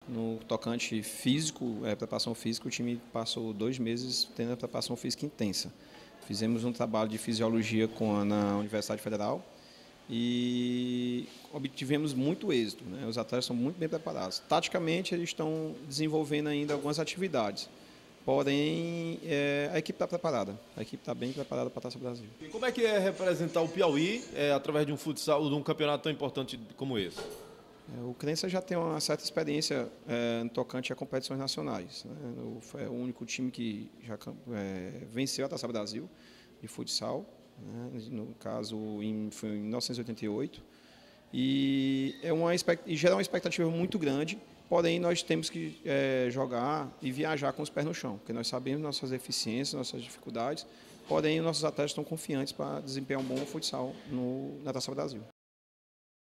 No tocante físico, preparação física, o time passou 2 meses tendo a preparação física intensa. Fizemos um trabalho de fisiologia na Universidade Federal e obtivemos muito êxito, né? Os atletas são muito bem preparados. Taticamente, eles estão desenvolvendo ainda algumas atividades. Porém, a equipe está preparada. A equipe está bem preparada para a Taça Brasil. E como é que é representar o Piauí através de um futsal, de um campeonato tão importante como esse? O Crença já tem uma certa experiência no tocante a competições nacionais, né? Foi o único time que já venceu a Taça Brasil de futsal, né? No caso foi em 1988. E gera uma expectativa muito grande, porém nós temos que jogar e viajar com os pés no chão, porque nós sabemos nossas deficiências, nossas dificuldades, porém os nossos atletas estão confiantes para desempenhar um bom futsal na Taça Brasil.